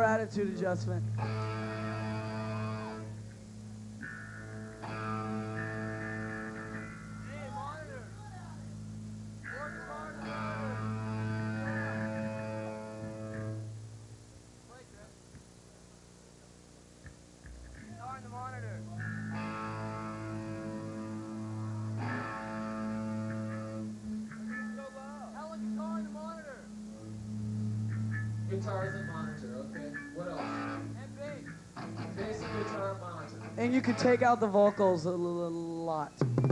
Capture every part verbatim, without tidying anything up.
attitude adjustment. Guitars and monitor, okay. What else? And bass. Bass and guitar and monitor. And you can take out the vocals a little lot.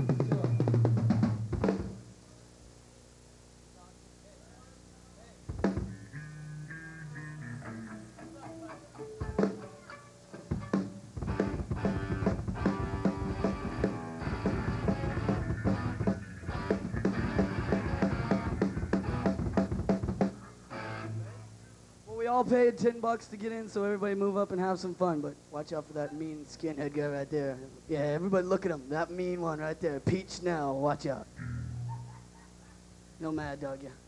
We all paid ten bucks to get in, so everybody move up and have some fun. But watch out for that mean skinhead guy right there. Yeah, everybody look at him. That mean one right there. Peach now. Watch out. No Mad Dog, yeah.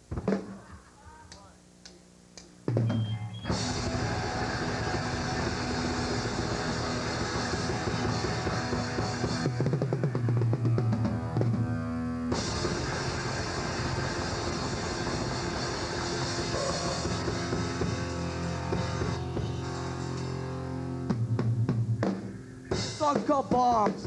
Song's called Bombs.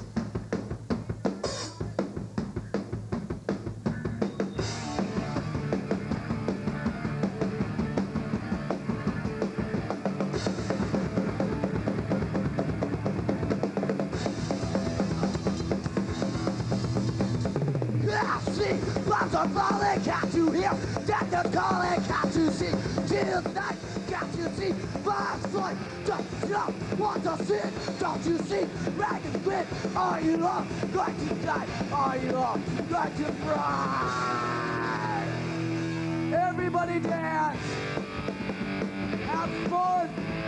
Bombs are falling, can't you hear? Death is calling, can't you see? Till night, can't you see? Bombs flying, don't you know? Want to see it? Don't you see? Rag and grit, are you all going to die? Are you all going to fry? Everybody dance! Have fun!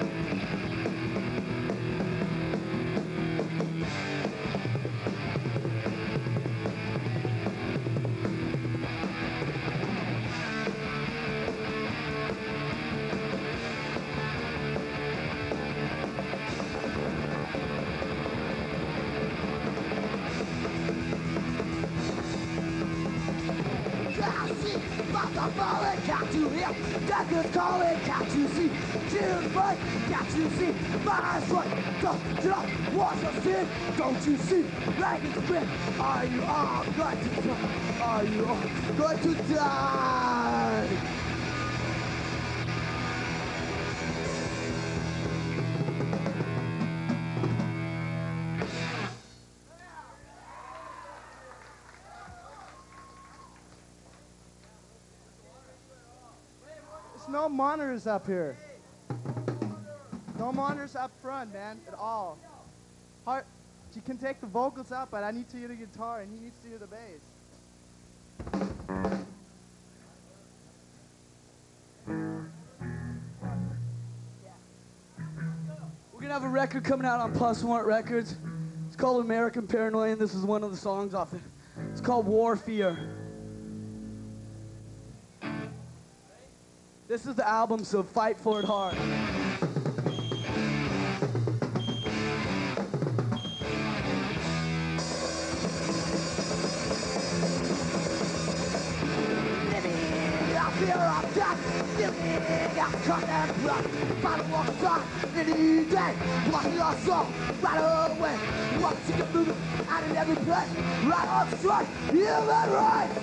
Falling, can't you hear? Death is calling, can't you see? Tears break, can't you see? My eyes right, don't you know? What's a sin? Don't you see? Rag and spit, are you all going to die? Are you all going to die? No monitors up here. No monitors up front, man, at all. Hard, you can take the vocals up, but I need to hear the guitar, and he needs to hear the bass. We're gonna have a record coming out on Plus One Records. It's called American Paranoia, and this is one of the songs off it. It's called War Fear. This is the album, so fight for it hard. Living out fear of death, living out cut and blood. Battle walk aside, any day, blocking our soul, right away. Once you get moving, out in every place, right on strike, human rights.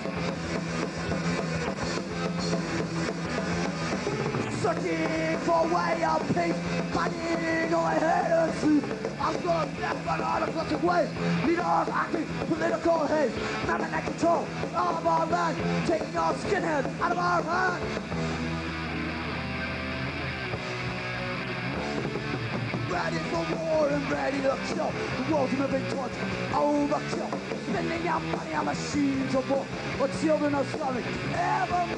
Searching for a way of peace, finding all I hate and sleep. I'm gonna death on all of such a way. Leaders acting political hate, permanent control of our land, taking our skinheads out of our hands. Ready for war and ready to kill. The world's moving towards overkill. Spending our money on machines of war, but children are starving evermore.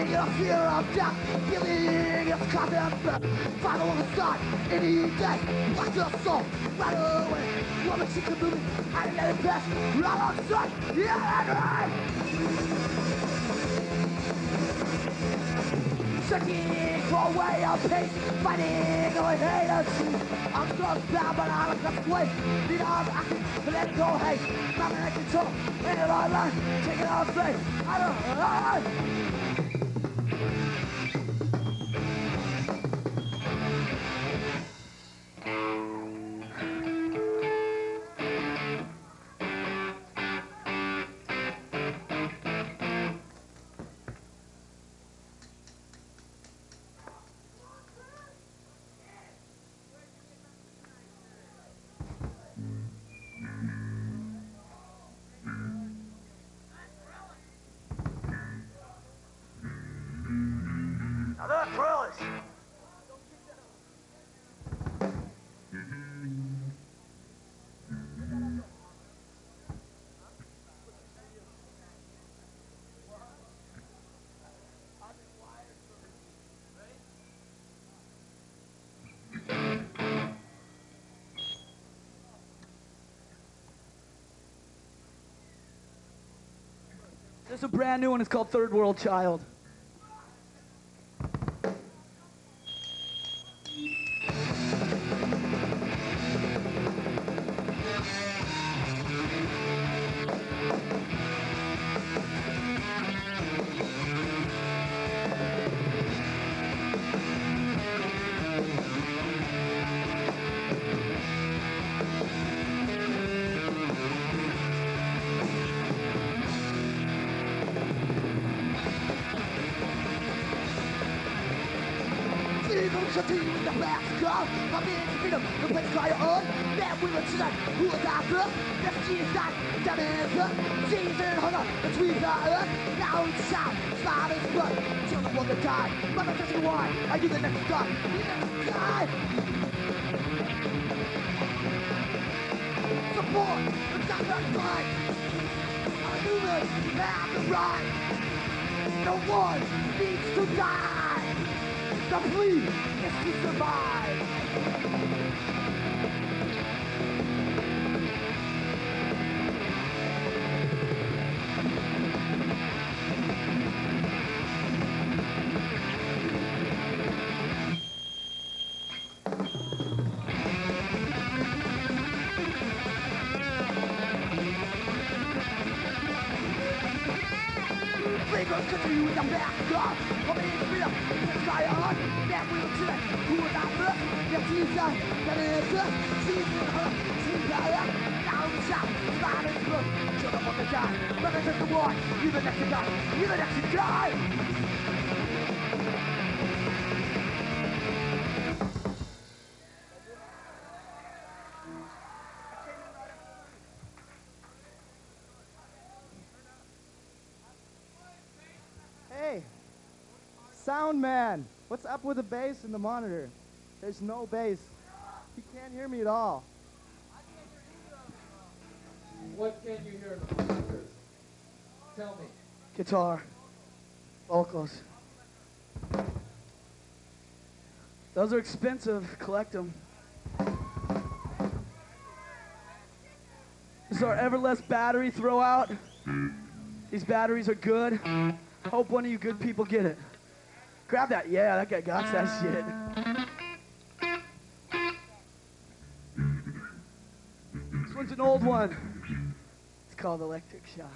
in your fear of death, feeling it's constant. Final on the side, any day, watch your soul, right away. Woman, she can move it, I let it pass, right on the side, yeah, that's right. Searching for a way of peace, fighting all hate and see. I'm so bound, but I'm a place. Need all action, but let it go, hey. I'm in control, in it all line, take it all straight. I don't know. There's a brand new one, it's called Third World Child. The black skull, I'm in freedom, the place call your own. Then we will tonight, who will die first? That's Jesus died, down in the season, hunger, the sweet earth. Now it's shout, slide is blood, children want to die. Mother touching why, are you the next god? You next die. Support, the doctor's fight. Our humans have the right. No one needs to die. The plea is to survive. Fingers continue with the back guard. Coming in freedom, let's try on. Then we will check who will not first. Get Jesus, that is it. Jesus, her, she's there. Now the shot, slide is blood. Children want to die. Mother took the war. You the next to die. You the next to die. Hey, sound man, what's up with the bass in the monitor? There's no bass. He can't hear me at all. What can you hear in the monitors? Tell me. Guitar, vocals. Those are expensive, collect them. This is our ever less battery throwout. These batteries are good. Hope one of you good people get it. Grab that. Yeah, that guy got that shit. This one's an old one. It's called Electric Shock.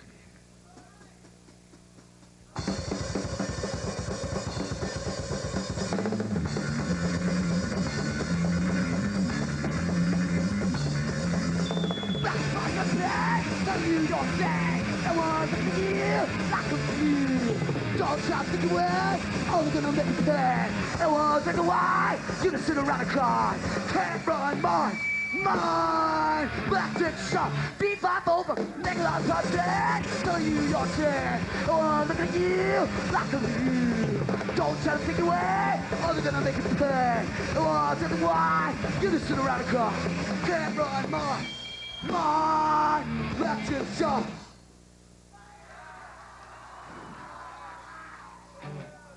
Don't try to think away, only gonna make you pay. It won't take a while, you just sit around and cry. Can't run mine, mine. Electric shock, beat five over, make a lot of touchdowns. Tell you you're dead, it won't look at you like a you. Don't try to think away, only gonna make you pay. It won't take a while, you just sit around and cry. Can't run mine, mine. Electric shock.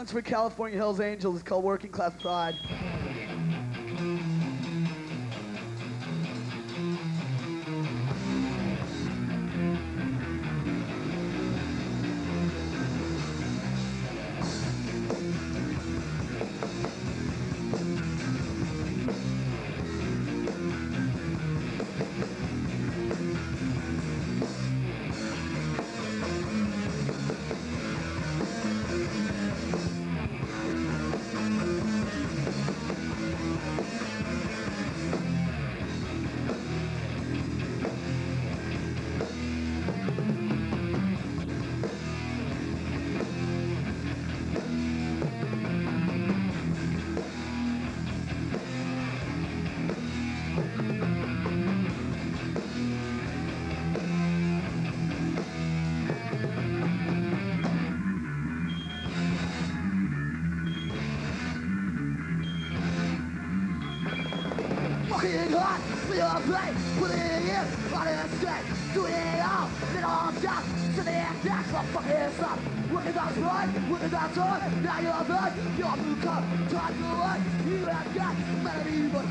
One's for California Hells Angels. It's called Working Class Pride. Working hard for your play, put it in, on it straight, doing it all, then all shots, to the end, that's what fucking stop. Working on right, working on time, now you're blood, you're blue cup, time to life, you have got melody, but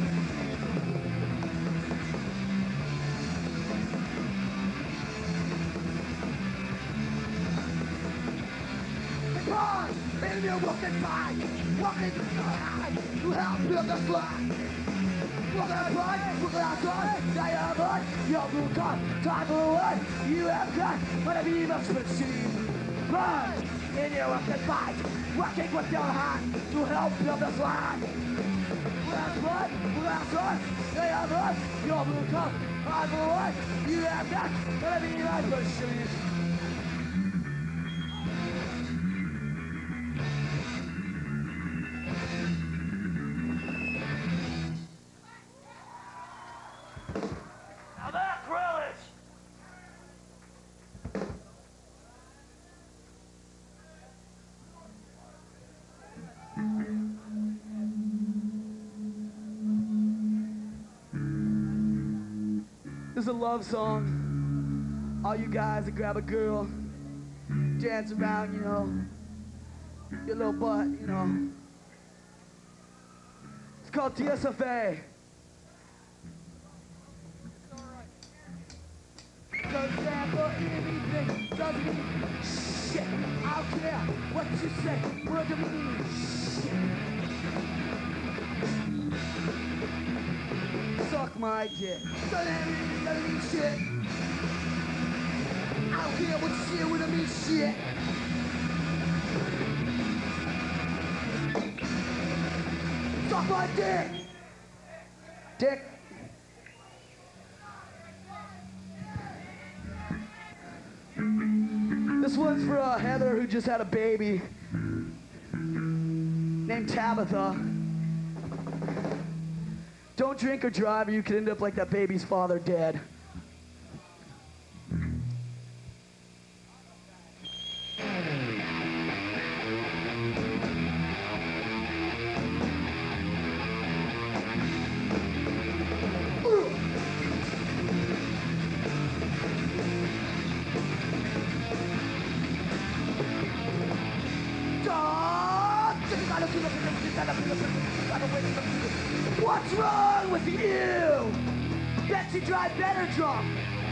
in your working mind, working hard to help build the slide. Working hard, working outside, now you're blood, you're blue cup, time for life, you have got melody, but machine. Run in your working mind, working with your heart to help build the slide. Working blood, working outside, now you're blood, you're blue cup, time for life, you have got melody, but machine. This is a love song. All you guys that grab a girl, dance around, you know, your little butt, you know. It's called T S F A. Cause stand for anything doesn't mean shit. I don't care what you say, what do you mean shit. Suck my dick. Doesn't mean, doesn't mean shit. I don't care what you say, what I mean shit. Suck my dick. Dick. This one's for uh, Heather, who just had a baby named Tabitha. Don't drink or drive, or you could end up like that baby's father, dead. What's wrong with you? Betsy drive better drunk.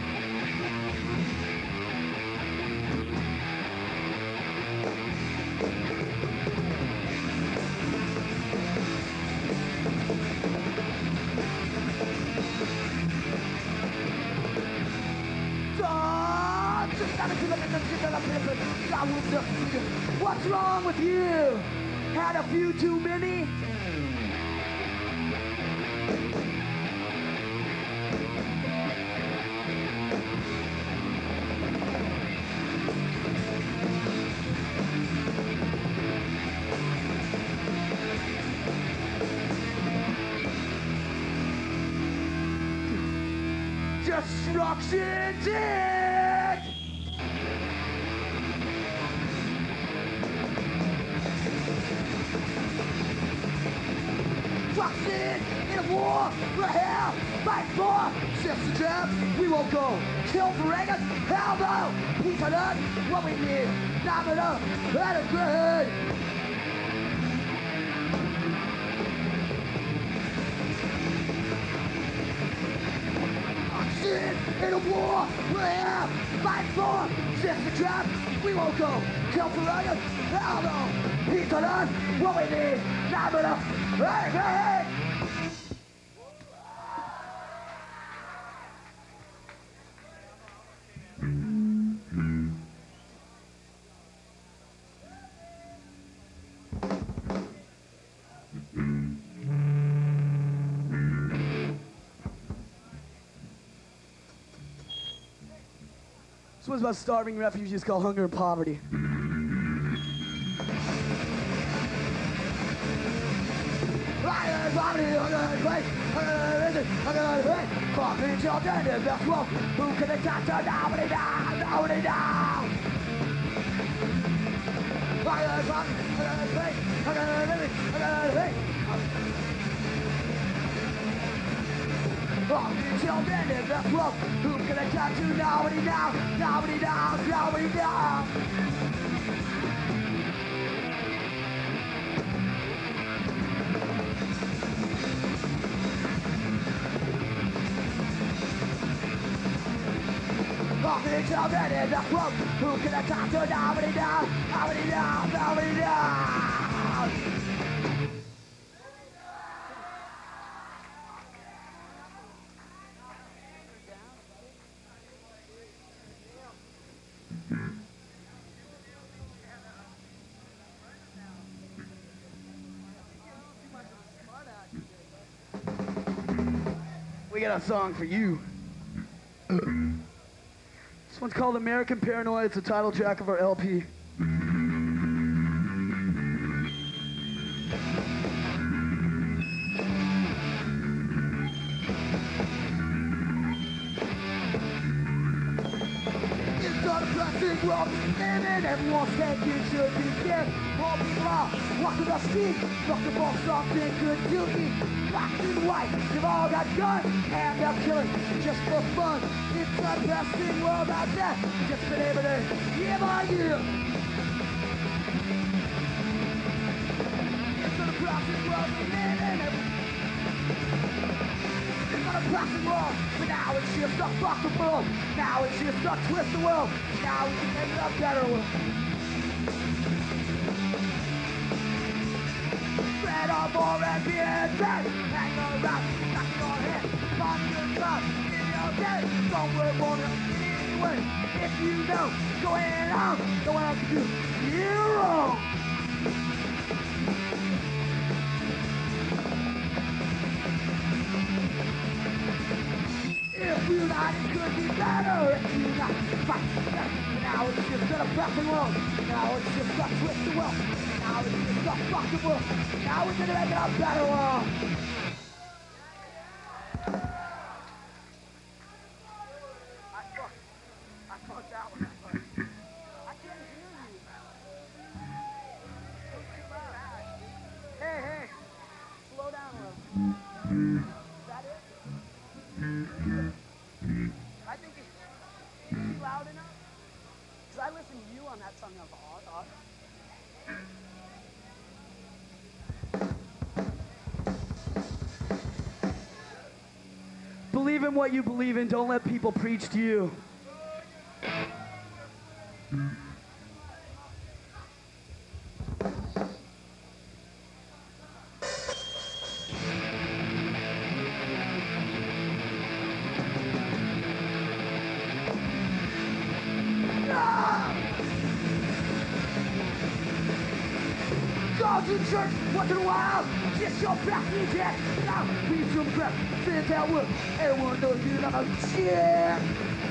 What's wrong with you? Had a few too many? Destruction's it! Destruction in a war for hell, fight for shifts and we won't go. Kill for Reagan, hell no! Peace on earth, what we need, not enough, and a good. ain't no war, we're here, fight for, just the trap, we won't go, come for us, hell no, he's on us, what we need, not enough, hey, hey, hey! This one's about starving refugees called Hunger and Poverty. Who can they talk to? Nobody down, nobody down. Children in the world, who can I talk to? Nobody down, nobody down, nobody down. Children in the world, who can I talk to? Nobody down, nobody down, nobody down. We got a song for you. This one's called American Paranoid. It's the title track of our L P. World, living, everyone's thinking should be scared. All people are walking the street, looking for something good to eat. Black and white, they've all got guns, and they're killing just for fun. It's the best thing world out there, just been able to year by year. It's the depressing world we're living in. It's not a depressing world, but now it's just a fucking world. Now it's just a twist the world. Now we can make it a better world. Spread on more and be in bed. Hang around, knock your head, on your mouth, in your bed. Somewhere won't anyway. If you know, go ahead on, go on to do. You're wrong. If you not, it could be better. If you not, fight. Now it's just a fucking world. Now it's just a twisted world. Now it's just a fucking world. Now we're gonna make it a better world. I fucked. I fucked that one. I can't hear you. Hey, hey. Slow down a little. Is that it? I think it's, it's loud enough. Because I listened to you on that song. I was like, oh, oh. Believe in what you believe in. Don't let people preach to you. Go to church once in a while, just your back in debt. Now, read some crap, finish that work. Everyone knows you're not a shit.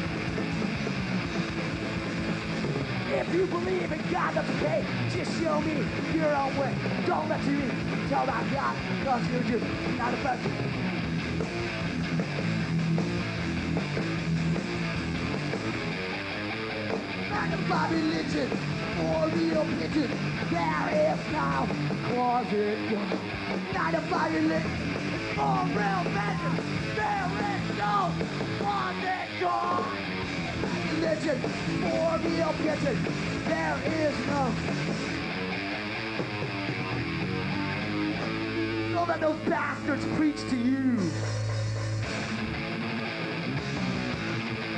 If you believe in God, that's okay. Just show me your own way. Don't let you tell about God, cause you're just not a person. By religion or real pigeon, there is no closet. Not by religion or real pigeon, there is no closet door. Religion or real pigeon, there is no. Don't let those bastards preach to you.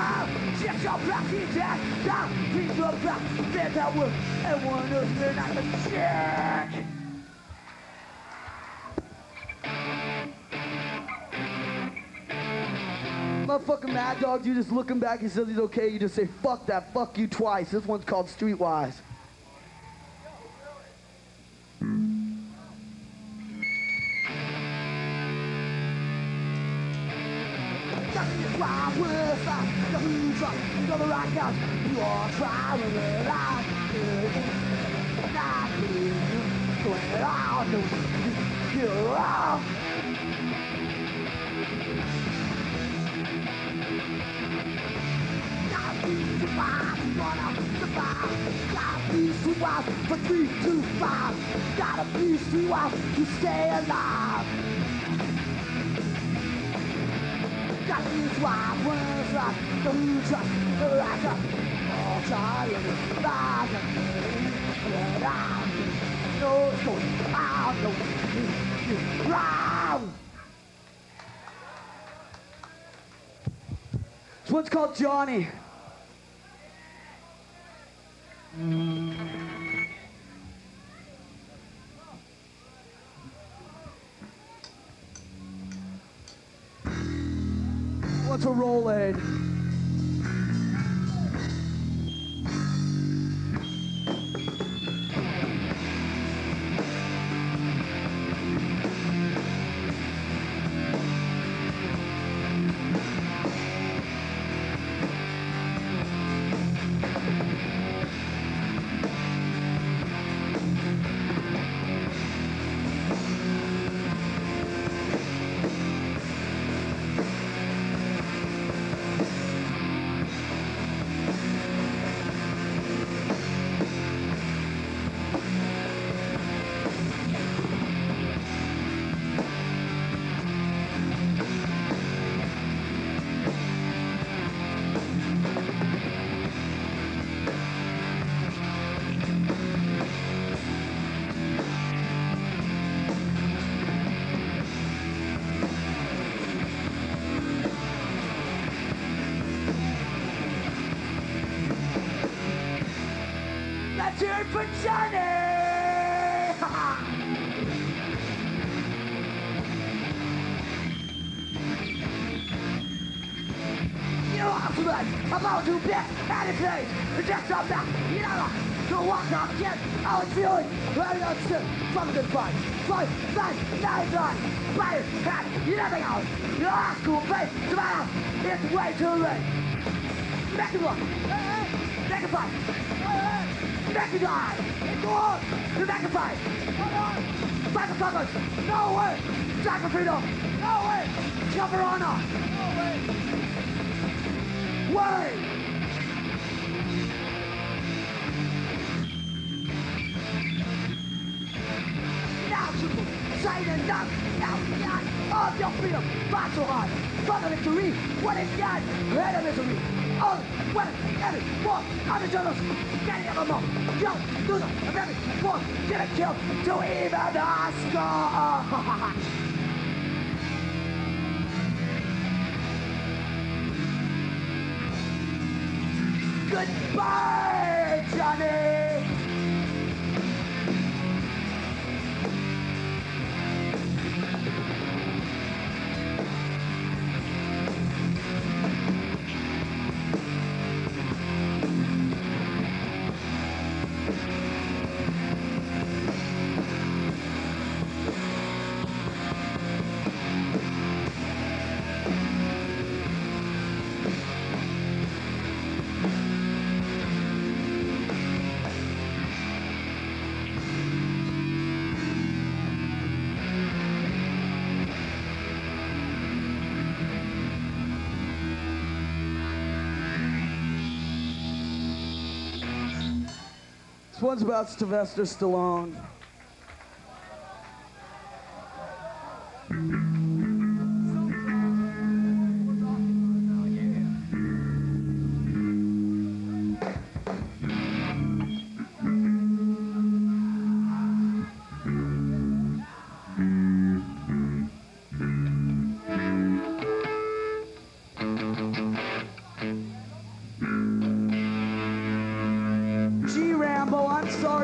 wild. Check your black, he's down, down, please go back. There's that work, everyone knows they're not a check. Motherfucking Mad Dog, you just looking back, he says he's okay, you just say, fuck that, fuck you twice. This one's called Streetwise. You are traveling around, not going around, you're wrong. For three, two, five, gotta be streetwise to stay alive. Gotta be streetwise, one shot, two shots, the right shot. All shot, the right shot. No, it's going out, no, round. This one's called Johnny. What's a roll aid? Let's hear it for Johnny! You are tonight, about to bet any place. The just up back, you know, to walk up again. I was feeling very upset from the fight. Fight, nine, nine, nine. Play, hat, you never know. Your high school face, to my house, it's way too late. Make it look. Make it fight. Make it die! Go on! You make a fight! Come on! Fight the suckers! No way! Jack for freedom! No way! Kill for honor! No way! Way! Now triple, Shayne and Doug, now behind of your freedom, fight so hard, for the victory, what is God, head of misery, all when every one of the journals, getting ever more, yo, loser of every one, get a kill to even the score. Goodbye, Johnny. This one's about Sylvester Stallone.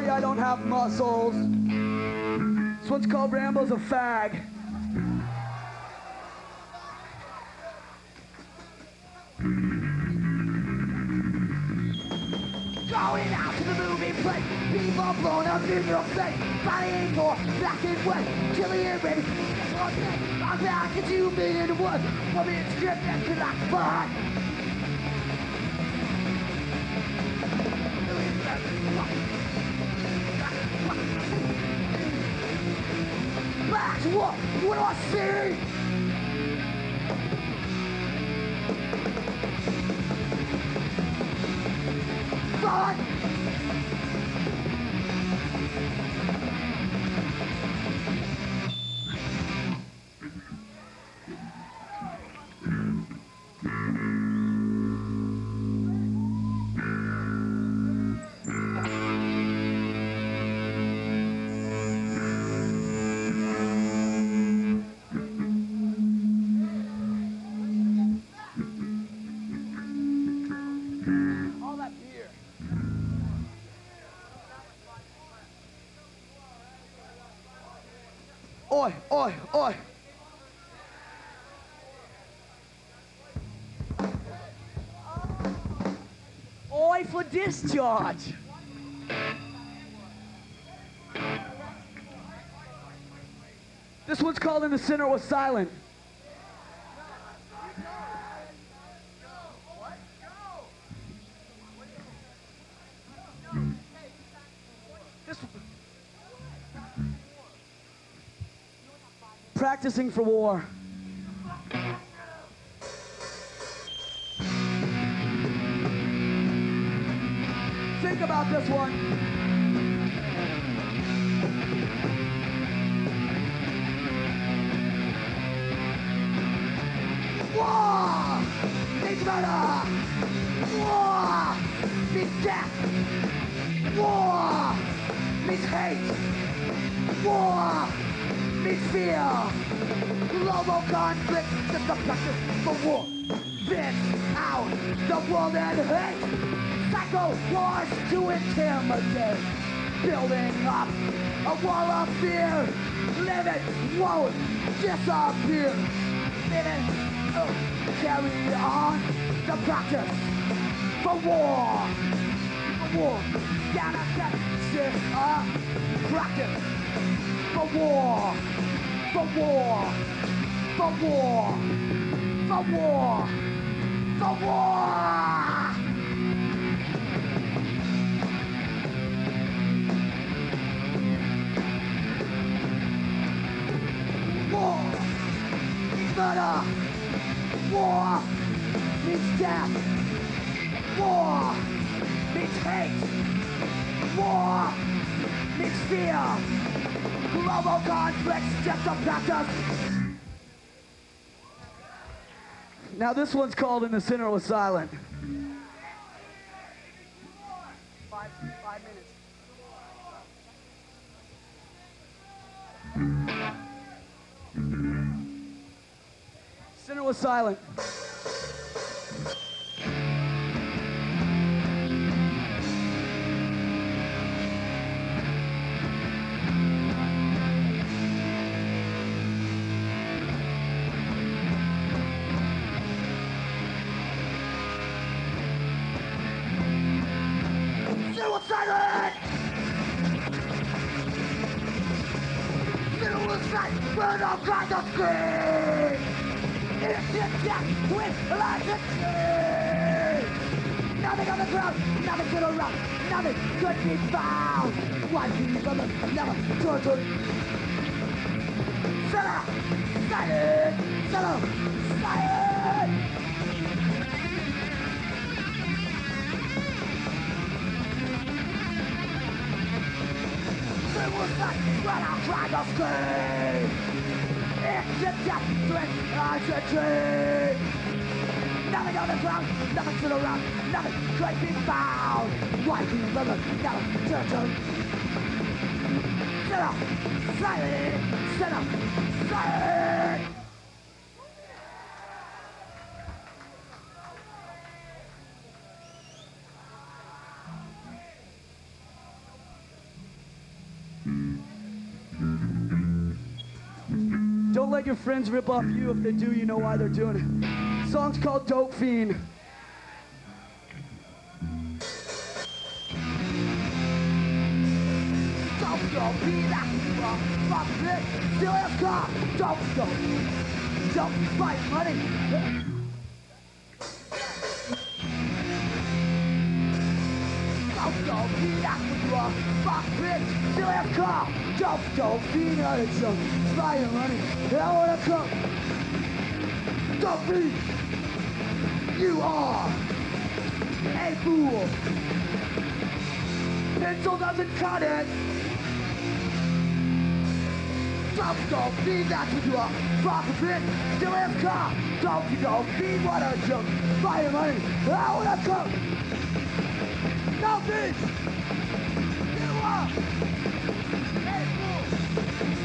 I don't have muscles. This one's called Rambo's a Fag. Going out to the movie place, people blown up in your face. Body more black and white, killing it, baby. Guess what, man? I'm back at you, million and one. One minute script and feel like fun. Back to what? What do I see? Fun! Oi, oi, oi. Oi for discharge. This one's called In the Center Was Silent. This Practicing for war. Think about this one. War! It's murder! War! Means death! War! Means hate! War! Means fear! Global conflict is the practice for war. This out the world and hate! Psycho wars to intimidate! Building up a wall of fear! Living won't disappear! Living oh, carry on the practice for war! For war! Gotta practice a practice for war! For war! For war! For war! For war! War means murder! War means death! War means hate! War means fear! Global conflicts just a practice! Now this one's called In the Center Was Silent. Five, five minutes. Center Was Silent. Center was silent! Center was silent! Burn all kinds of scream! It's in death with electricity! Nothing on the ground, nothing to the rock, nothing could be found! One piece of the never tortured! Center! Silent! Center! Silent! It was not when I tried to scream. It's a death threat, I should dream. Nothing on the ground, nothing to the round, nothing could be found. Why do you never, never turn to? Sit up, silent, sit up, silent. Don't let your friends rip off you. If they do, you know why they're doing it. The song's called Dope Fiend. Don't go be that fuck, fuck it, still has car. Don't go, don't fight money. Don't go be that fuck, fuck it, still has car. Don't go be another junk, fight money. I wanna come. Don't be. You are a fool. Pencil doesn't cut it. Don't go be that's what you are. Fuck a bit, still have car. Don't you go be what a joke. Buy your money, I wanna come. No bitch. You are a fool.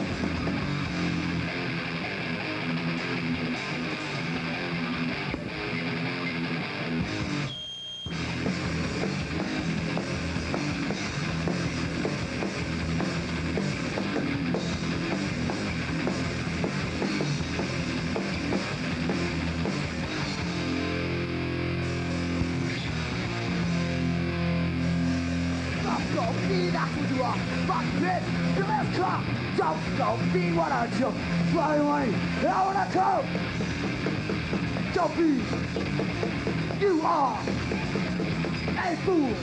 Don't go be what I joke. Fly away, I wanna come. Don't be. You are a fool.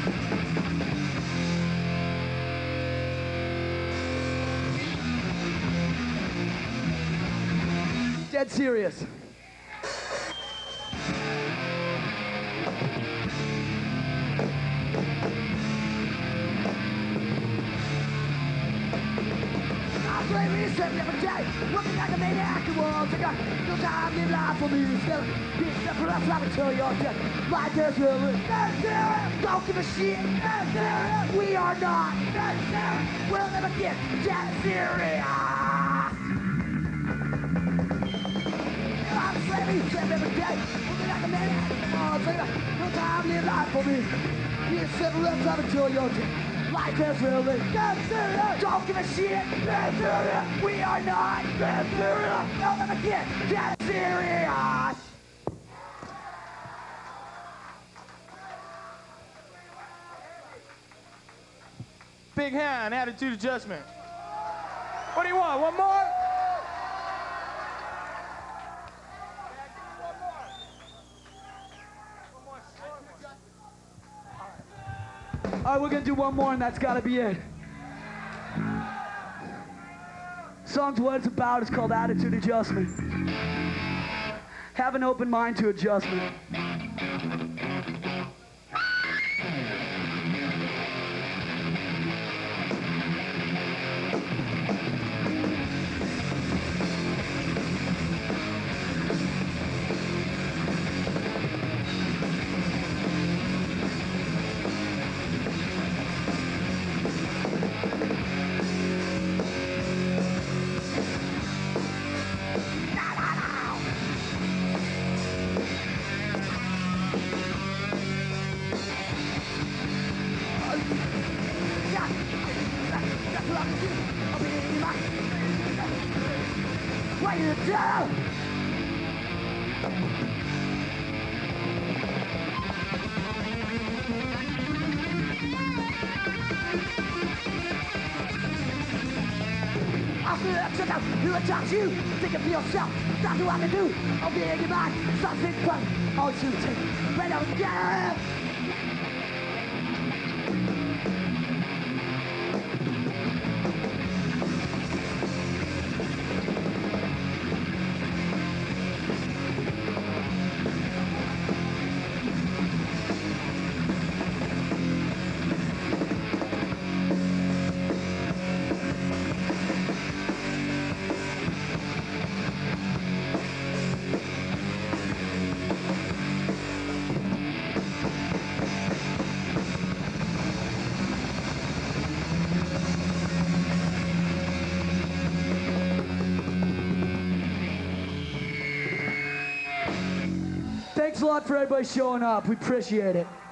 Dead serious. Every day, looking like a maniac in world. I got no time, live life for me. Still, being separate, I'm trying to tell your death. Like there's really necessary. Don't give a shit. Necessary. We are not necessary. We'll never get that serious. I'm slaving, slaving every day. Looking like a maniac in world. I got no time, live life for me. Being separate, I'm trying to tell your death. Life is really serious. Don't give a shit. Serious. We are not serious. We'll never get that serious. Big hand, attitude adjustment. What do you want? One more? All right, we're gonna do one more and that's gotta be it. Song's what it's about, it's called Attitude Adjustment. Have an open mind to adjustment. What you do? I feel like shut up, you attack you. Think of yourself, that's what I can do. I'll be in your mind, something fun. All you take, right on down. Thanks a lot for everybody showing up. We appreciate it.